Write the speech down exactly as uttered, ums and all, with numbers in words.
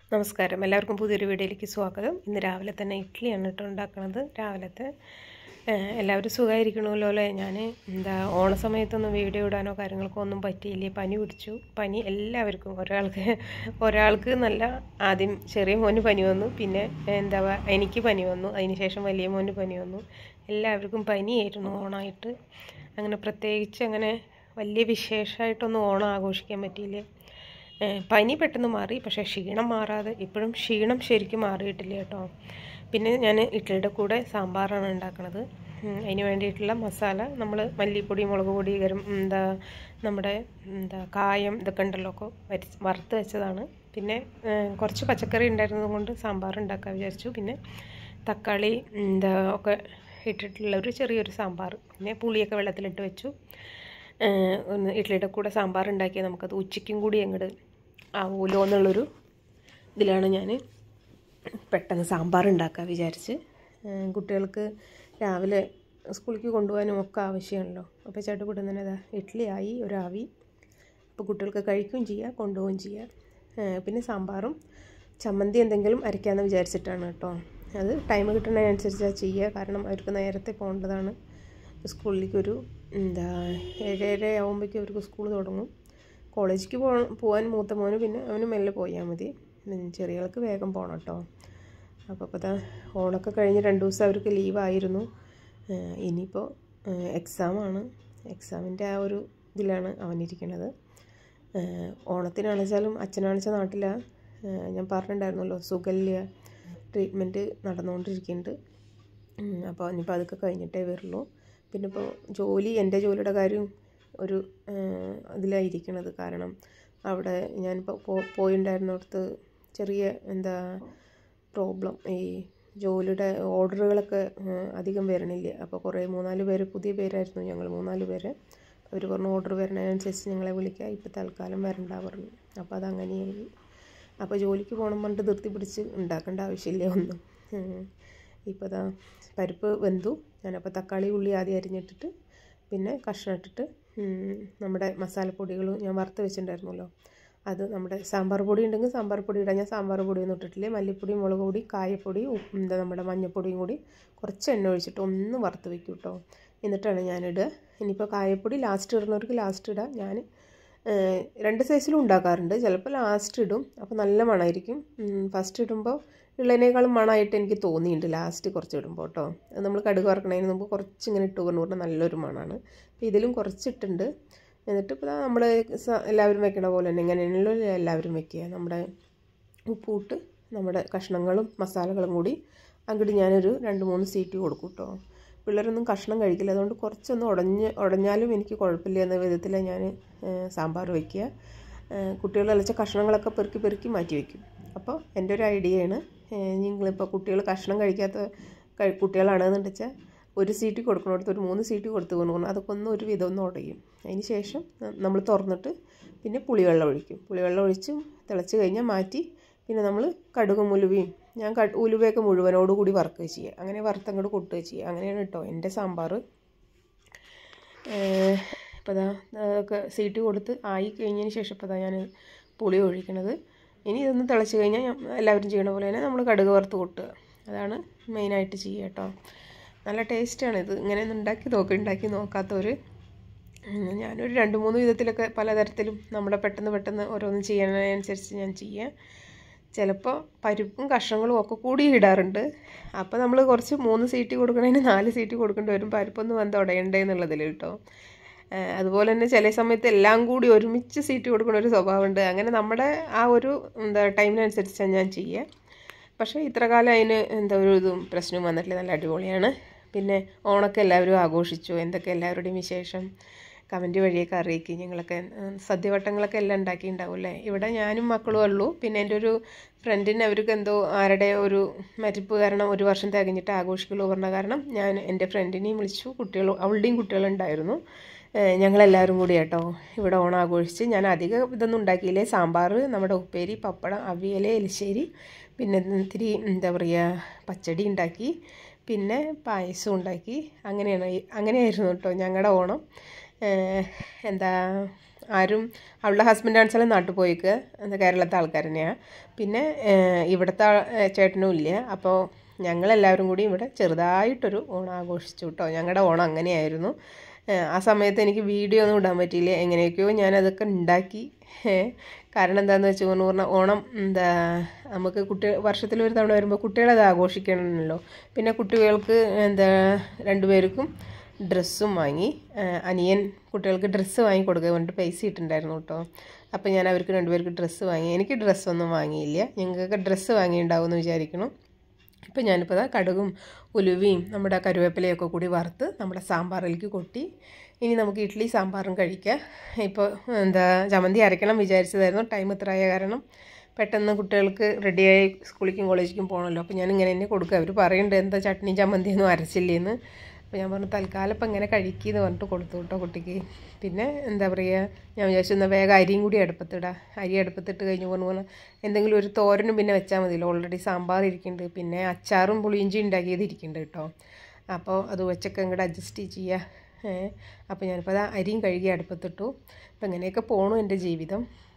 നമസ്കാരം, എല്ലാവർക്കും പുതിയൊരു വീഡിയോയിലേക്ക് സ്വാഗതം. ഇന്ന് രാവിലെ തന്നെ ഇഡ്ഡലിയാണ് കേട്ടോ ഉണ്ടാക്കുന്നത്. രാവിലത്തെ എല്ലാവരും സുഖമായിരിക്കണമല്ലോ അല്ലേ? ഞാൻ എന്താ ഓണസമയത്തൊന്നും വീഡിയോ ഇടാനോ കാര്യങ്ങൾക്കോ ഒന്നും പറ്റിയില്ലേ. പനി പിടിച്ചു. പനി എല്ലാവർക്കും, ഒരാൾക്ക് ഒരാൾക്ക് നല്ല ആദ്യം ചെറിയ മോന് പനി വന്നു, പിന്നെ എന്താ എനിക്ക് പനി വന്നു, അതിന് ശേഷം വലിയ മോന് പനി വന്നു. എല്ലാവർക്കും പനിയായിരുന്നു ഓണമായിട്ട്. അങ്ങനെ പ്രത്യേകിച്ച് അങ്ങനെ വലിയ വിശേഷമായിട്ടൊന്നും ഓണം ആഘോഷിക്കാൻ പറ്റിയില്ല. പനി പെട്ടെന്ന് മാറി, പക്ഷേ ക്ഷീണം മാറാതെ ഇപ്പോഴും ക്ഷീണം ശരിക്കും മാറിയിട്ടില്ല കേട്ടോ. പിന്നെ ഞാൻ ഇഡ്ഡലിയുടെ കൂടെ സാമ്പാറാണ് ഉണ്ടാക്കുന്നത്. അതിന് വേണ്ടിയിട്ടുള്ള മസാല നമ്മൾ മല്ലിപ്പൊടി, മുളക് പൊടി, ഗരം എന്താ നമ്മുടെ എന്താ കായം ഇതൊക്കെ ഉണ്ടല്ലോ ഒക്കെ വരി വറുത്ത് വെച്ചതാണ്. പിന്നെ കുറച്ച് പച്ചക്കറി ഉണ്ടായിരുന്നത് കൊണ്ട് സാമ്പാർ ഉണ്ടാക്കാൻ വിചാരിച്ചു. പിന്നെ തക്കാളി എന്താ ഒക്കെ ഇട്ടിട്ടുള്ള ഒരു ചെറിയൊരു സാമ്പാർ, പിന്നെ പുളിയൊക്കെ വെള്ളത്തിലിട്ട് വെച്ചു. ഒന്ന് ഇഡ്ഡലിയുടെ കൂടെ സാമ്പാർ ഉണ്ടാക്കിയാൽ നമുക്കത് ഉച്ചയ്ക്കും കൂടി അങ്ങോട്ട് ആവുമല്ലോ എന്നുള്ളൊരു ഇതിലാണ് ഞാൻ പെട്ടെന്ന് സാമ്പാർ ഉണ്ടാക്കാൻ വിചാരിച്ച്. കുട്ടികൾക്ക് രാവിലെ സ്കൂളിലേക്ക് കൊണ്ടുപോകാനും ഒക്കെ ആവശ്യമാണല്ലോ. അപ്പോൾ ചട്ടുകൂട്ടം തന്നെ അതാ ഇഡ്ഡലി ആയി ഒരാവി. അപ്പോൾ കുട്ടികൾക്ക് കഴിക്കുകയും ചെയ്യുക, കൊണ്ടുപോവുകയും ചെയ്യുക. പിന്നെ സാമ്പാറും ചമ്മന്തി എന്തെങ്കിലും അരയ്ക്കാമെന്ന് വിചാരിച്ചിട്ടാണ് കേട്ടോ. അത് ടൈം കിട്ടുന്നതിനനുസരിച്ചാണ് ചെയ്യുക, കാരണം അവർക്ക് നേരത്തെ പോകേണ്ടതാണ് സ്കൂളിലേക്ക്. ഒരു എന്താ ഏഴര ആകുമ്പോഴേക്കും അവർക്ക് സ്കൂൾ തുടങ്ങും. കോളേജിലേക്ക് പോ പോകാൻ മൂത്ത മോന് പിന്നെ അവന് മെല്ലെ പോയാൽ മതി. ചെറിയ ആൾക്ക് വേഗം പോകണം കേട്ടോ. അപ്പോൾ അപ്പോൾ ദാ ഓണമൊക്കെ കഴിഞ്ഞ് രണ്ട് ദിവസം അവർക്ക് ലീവായിരുന്നു. ഇനിയിപ്പോൾ എക്സാമാണ്. എക്സാമിൻ്റെ ആ ഒരു ഇതിലാണ് അവനിരിക്കുന്നത്. ഓണത്തിനാണെച്ചാലും അച്ഛനാണെച്ചാൽ നാട്ടിലാണ്. ഞാൻ പറഞ്ഞിട്ടുണ്ടായിരുന്നല്ലോ, സുഖല്യ ട്രീറ്റ്മെൻറ്റ് നടന്നുകൊണ്ടിരിക്കുന്നുണ്ട്. അപ്പോൾ ഇനിയിപ്പോൾ അതൊക്കെ കഴിഞ്ഞിട്ടേ വരുള്ളൂ. പിന്നെ ഇപ്പോൾ ജോലി, എൻ്റെ ജോലിയുടെ കാര്യം ഒരു ഇതിലായിരിക്കണത്. കാരണം അവിടെ ഞാനിപ്പോൾ പോ പോയിണ്ടായിരുന്നിടത്ത് ചെറിയ എന്താ പ്രോബ്ലം, ഈ ജോലിയുടെ ഓർഡറുകളൊക്കെ അധികം വരണില്ല. അപ്പോൾ കുറേ മൂന്നാല് പേര് പുതിയ പേരായിരുന്നു ഞങ്ങൾ മൂന്നാല് പേര്. അവർ പറഞ്ഞു ഓർഡർ വരണതിനനുസരിച്ച് ഞങ്ങളെ വിളിക്കുക, ഇപ്പോൾ തൽക്കാലം വരണ്ട പറഞ്ഞു. അപ്പോൾ അതങ്ങനെയായി. അപ്പോൾ ജോലിക്ക് പോകണം പറഞ്ഞിട്ട് ധൃതി പിടിച്ച് ഉണ്ടാക്കേണ്ട ആവശ്യമില്ല ഒന്നും. ഇപ്പോൾ അതാ പരിപ്പ് വെന്തു. ഞാനപ്പോൾ തക്കാളി ഉള്ളി ആദ്യം അരിഞ്ഞിട്ടിട്ട് പിന്നെ കഷ്ണം ഇട്ടിട്ട് നമ്മുടെ മസാലപ്പൊടികളും ഞാൻ വറുത്ത് വെച്ചിട്ടുണ്ടായിരുന്നല്ലോ, അത് നമ്മുടെ സാമ്പാർ പൊടി ഉണ്ടെങ്കിൽ സാമ്പാർ പൊടി ഇടാം. ഞാൻ സാമ്പാർ പൊടിയൊന്നും ഇട്ടിട്ടില്ലേ. മല്ലിപ്പൊടി, മുളക് പൊടി, കായപ്പൊടി, എന്താ നമ്മുടെ മഞ്ഞൾപ്പൊടിയും കൂടി കുറച്ച് എണ്ണ ഒഴിച്ചിട്ട് ഒന്ന് വറുത്ത് വെക്കും കേട്ടോ. എന്നിട്ടാണ് ഞാനിടുക. ഇനിയിപ്പോൾ കായപ്പൊടി ലാസ്റ്റ് ഇടുന്നവർക്ക് ലാസ്റ്റ് ഇടാം. ഞാൻ രണ്ട് സൈസിലും ഉണ്ടാക്കാറുണ്ട്. ചിലപ്പോൾ ലാസ്റ്റ് ഇടും, അപ്പോൾ നല്ല മണമായിരിക്കും. ഫസ്റ്റ് ഇടുമ്പോൾ ഉള്ളതിനേക്കാളും മണമായിട്ട് എനിക്ക് തോന്നിയിട്ടുണ്ട് ലാസ്റ്റ് കുറച്ച് ഇടുമ്പോൾ കേട്ടോ. അത് നമ്മൾ കടുക് വറക്കണതിന് മുമ്പ് കുറച്ച് ഇങ്ങനെ ഇട്ട് പറഞ്ഞു പറഞ്ഞാൽ നല്ലൊരു മണമാണ്. അപ്പോൾ ഇതിലും കുറച്ചിട്ടുണ്ട്. എന്നിട്ട് ഇപ്പോൾ നമ്മൾ എല്ലാവരും വെക്കണ പോലെ തന്നെ ഇങ്ങനെയുള്ള എല്ലാവരും വെക്കുക. നമ്മുടെ ഉപ്പൂട്ട് നമ്മുടെ കഷ്ണങ്ങളും മസാലകളും കൂടി അങ്ങോട്ട് ഞാനൊരു രണ്ട് മൂന്ന് സീറ്റ് കൊടുക്കും കേട്ടോ. പിള്ളേരൊന്നും കഷ്ണം കഴിക്കില്ല, അതുകൊണ്ട് കുറച്ചൊന്ന് ഉടഞ്ഞ് ഉടഞ്ഞാലും എനിക്ക് കുഴപ്പമില്ല എന്ന വിധത്തിൽ ഞാൻ സാമ്പാർ വയ്ക്കുക. കുട്ടികൾ അലച്ച കഷ്ണങ്ങളൊക്കെ പെറുക്കി പെറുക്കി മാറ്റി വയ്ക്കും. അപ്പോൾ എൻ്റെ ഒരു ഐഡിയയാണ്. നിങ്ങളിപ്പോൾ കുട്ടികൾ കഷ്ണം കഴിക്കാത്ത കുട്ടികളാണെന്ന് വെച്ചാൽ ഒരു സീറ്റ് കൊടുക്കണോടത്ത് ഒരു മൂന്ന് സീറ്റ് കൊടുത്ത് കൊണ്ടുപോകണം. അതൊക്കെ ഒന്ന് ഒരു വിധം ഒന്ന് ഉടയും. അതിന് ശേഷം നമ്മൾ തുറന്നിട്ട് പിന്നെ പുളിവെള്ളം ഒഴിക്കും. പുളിവെള്ളം ഒഴിച്ച് തിളച്ച് കഴിഞ്ഞാൽ മാറ്റി പിന്നെ നമ്മൾ കടുകും ഉലുവയും, ഞാൻ ക ഉലുവയൊക്കെ മുഴുവനോടുകൂടി വറുക്കുക ചെയ്യുക. അങ്ങനെ വറുത്തങ്ങോട്ട് കൊട്ടുക ചെയ്യുക. അങ്ങനെയാണ് കേട്ടോ എൻ്റെ സാമ്പാർ. ഇപ്പോൾ അതാ ഒക്കെ സീറ്റ് കൊടുത്ത് ആയി കഴിഞ്ഞതിന് ശേഷം ഇപ്പോൾ അതാ ഞാൻ പുളി ഒഴിക്കണത്. ഇനി ഇതൊന്ന് തിളച്ച് കഴിഞ്ഞാൽ എല്ലാവരും ചെയ്യണ പോലെ തന്നെ നമ്മൾ കടുക് വറുത്ത് കൊട്ടുക. അതാണ് മെയിനായിട്ട് ചെയ്യുക കേട്ടോ. നല്ല ടേസ്റ്റാണ് ഇത്. ഇങ്ങനെ ഒന്ന് ഉണ്ടാക്കി നോക്കുക. ഉണ്ടാക്കി നോക്കാത്തവർ. ഞാനൊരു രണ്ട് മൂന്ന് വിധത്തിലൊക്കെ പലതരത്തിലും നമ്മുടെ പെട്ടെന്ന് പെട്ടെന്ന് ഓരോന്ന് ചെയ്യുന്നതിനനുസരിച്ച് ഞാൻ ചെയ്യുക. ചിലപ്പോൾ പരിപ്പും കഷ്ണങ്ങളും ഒക്കെ കൂടി ഇടാറുണ്ട്. അപ്പോൾ നമ്മൾ കുറച്ച് മൂന്ന് സീറ്റ് കൊടുക്കണതിന് നാല് സീറ്റ് കൊടുക്കേണ്ടി വരും, പരിപ്പൊന്നും വന്ന് ഉടയണ്ടേ എന്നുള്ളതിൽ കേട്ടോ. അതുപോലെ തന്നെ ചില സമയത്ത് എല്ലാം കൂടി ഒരുമിച്ച് സീറ്റ് കൊടുക്കുന്ന ഒരു സ്വഭാവമുണ്ട്. അങ്ങനെ നമ്മുടെ ആ ഒരു എന്താ ടൈമിനനുസരിച്ചാണ് ഞാൻ ചെയ്യുക. പക്ഷേ ഇത്ര കാലം അതിന് എന്താ ഒരു ഇതും പ്രശ്നവും വന്നിട്ടില്ല. നല്ല അടിപൊളിയാണ്. പിന്നെ ഓണമൊക്കെ എല്ലാവരും ആഘോഷിച്ചു. എന്തൊക്കെ എല്ലാവരുടെയും വിശേഷം കമൻറ്റ് വഴിയൊക്കെ അറിയിക്കും. ഞങ്ങളൊക്കെ സദ്യവട്ടങ്ങളൊക്കെ എല്ലാം ഉണ്ടാക്കിയിട്ടുണ്ടാവും അല്ലേ. ഇവിടെ ഞാനും മക്കളും ഉള്ളൂ. പിന്നെ എൻ്റെ ഒരു ഫ്രണ്ടിന് അവർക്ക് എന്തോ ആരുടെ ഒരു മരിപ്പ് കാരണം ഒരു വർഷം തികഞ്ഞിട്ട് ആഘോഷിക്കുള്ളൂ പറഞ്ഞ കാരണം ഞാൻ എൻ്റെ ഫ്രണ്ടിനെയും വിളിച്ചു. കുട്ടികളും അവളുടെയും കുട്ടികളുണ്ടായിരുന്നു. ഞങ്ങളെല്ലാവരും കൂടി കേട്ടോ ഇവിടെ ഓണം ആഘോഷിച്ച്. ഞാൻ അധികം ഇതൊന്നും ഉണ്ടാക്കിയില്ലേ. സാമ്പാർ, നമ്മുടെ ഉപ്പേരി, പപ്പടം, അവിയൽ, എലിശ്ശേരി, പിന്നെ ഇത്തിരി എന്താ പറയുക പച്ചടി ഉണ്ടാക്കി, പിന്നെ പായസം ഉണ്ടാക്കി. അങ്ങനെയാണ് അങ്ങനെയായിരുന്നു കേട്ടോ ഞങ്ങളുടെ ഓണം. എന്താ ആരും അവളുടെ ഹസ്ബൻഡ് ആണെച്ചാലും നാട്ടിൽ പോയിക്ക് എന്താ കേരളത്തെ ആൾക്കാർ തന്നെയാണ്. പിന്നെ ഇവിടുത്തെ ചേട്ടനും ഇല്ല. അപ്പോൾ ഞങ്ങളെല്ലാവരും കൂടി ഇവിടെ ചെറുതായിട്ടൊരു ഓണം ആഘോഷിച്ചു കേട്ടോ. ഞങ്ങളുടെ ഓണം അങ്ങനെയായിരുന്നു. ആ സമയത്ത് എനിക്ക് വീഡിയോ ഒന്നും ഇടാൻ പറ്റിയില്ല. എങ്ങനെയൊക്കെയോ ഞാനതൊക്കെ ഉണ്ടാക്കി. കാരണം എന്താണെന്ന് വെച്ച് പറഞ്ഞാൽ ഓണം എന്താ നമുക്ക് കുട്ടി വർഷത്തിലൊരു തവണ വരുമ്പോൾ കുട്ടികളത് ആഘോഷിക്കണമല്ലോ. പിന്നെ കുട്ടികൾക്ക് എന്താ രണ്ടുപേർക്കും ഡ്രസ്സും വാങ്ങി. അനിയൻ കുട്ടികൾക്ക് ഡ്രസ്സ് വാങ്ങി കൊടുക്കാൻ വേണ്ടിയിട്ട് പൈസ ഇട്ടുണ്ടായിരുന്നു കേട്ടോ. അപ്പോൾ ഞാൻ അവർക്ക് രണ്ടുപേർക്ക് ഡ്രസ്സ് വാങ്ങി. എനിക്ക് ഡ്രസ്സൊന്നും വാങ്ങിയില്ല. ഞങ്ങൾക്കൊക്കെ ഡ്രസ്സ് വാങ്ങിയിട്ടുണ്ടാവുമെന്ന് വിചാരിക്കണം. ഇപ്പോൾ ഞാനിപ്പോൾ ഇതാ കടുകും ഉലുവയും നമ്മുടെ കരുവേപ്പിലയൊക്കെ കൂടി വറുത്ത് നമ്മുടെ സാമ്പാറിലേക്ക് കൊട്ടി. ഇനി നമുക്ക് ഇഡ്ഡലി സാമ്പാറും കഴിക്കാം. ഇപ്പോൾ എന്താ ചമ്മന്തി അരയ്ക്കണം വിചാരിച്ചതായിരുന്നു. ടൈം ഇത്രയായ കാരണം പെട്ടെന്ന് കുട്ടികൾക്ക് റെഡിയായി സ്കൂളിലേക്കും കോളേജിലേക്കും പോകണമല്ലോ. അപ്പോൾ ഞാൻ ഇങ്ങനെ തന്നെ കൊടുക്കുക. അവർ പറയുന്നുണ്ട് എന്താ ചട്നി ചമ്മന്തിയൊന്നും അരച്ചില്ലേന്ന്. അപ്പോൾ ഞാൻ പറഞ്ഞു തൽക്കാലം ഇപ്പം ഇങ്ങനെ കഴിക്കുമെന്ന് പറഞ്ഞിട്ട് കൊടുത്തു കേട്ടോ കുട്ടിക്ക്. പിന്നെ എന്താ പറയുക, ഞാൻ വിചാരിച്ചു എന്നാൽ വേഗം അരിയും കൂടി അടുപ്പത്തിടാം. അരി അടുപ്പത്തിട്ട് കഴിഞ്ഞ് പറഞ്ഞു പറഞ്ഞാൽ എന്തെങ്കിലും ഒരു തോരനും പിന്നെ വെച്ചാൽ മതിയല്ലോ. ഓൾറെഡി സാമ്പാർ ഇരിക്കുന്നുണ്ട്, പിന്നെ അച്ചാറും പുളിയിഞ്ചി ഉണ്ടാക്കിയത് ഇരിക്കുന്നുണ്ട് കേട്ടോ. അപ്പോൾ അത് വെച്ചൊക്കെ ഇങ്ങോട്ട് അഡ്ജസ്റ്റ് ചെയ്യുക. അപ്പോൾ ഞാനിപ്പോൾ അത് അരിയും കഴുകി അടുപ്പത്തിട്ടു. അപ്പോൾ ഇങ്ങനെയൊക്കെ പോണു എൻ്റെ ജീവിതം.